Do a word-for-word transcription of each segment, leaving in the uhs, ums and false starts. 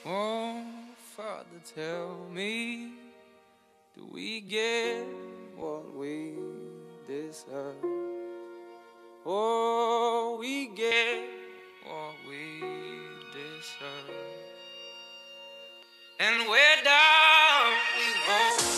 Oh, Father, tell me, do we get what we deserve? Oh, we get what we deserve. And where down we go.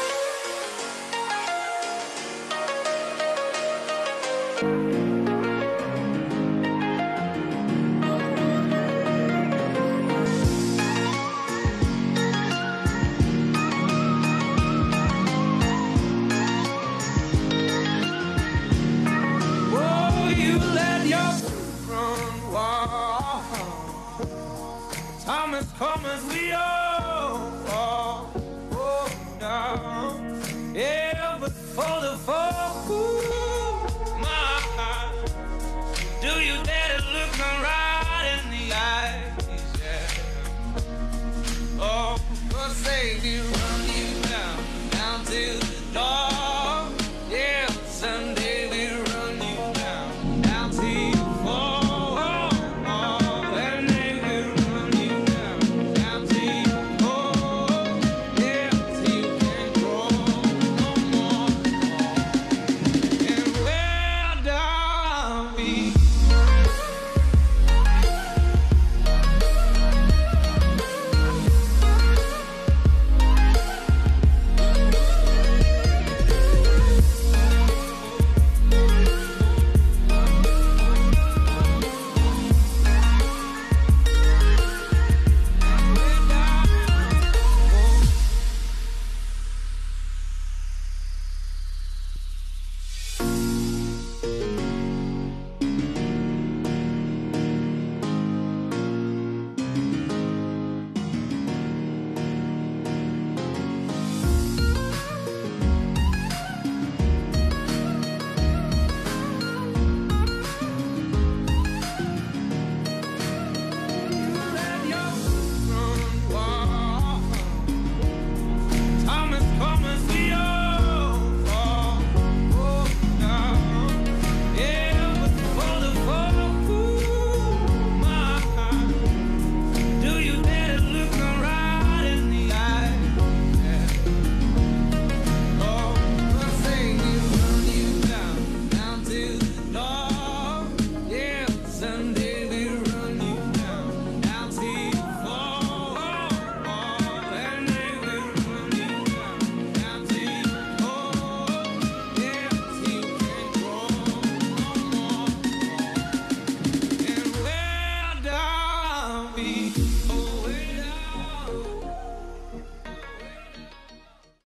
Time has come as we all fall, fall down. Yeah, but for the fall, ooh, my heart, do you dare to look me right in the eyes? Yeah. Oh, for sake, we run you down, down to the door. Yeah, Sunday we run you down, down to you fall. We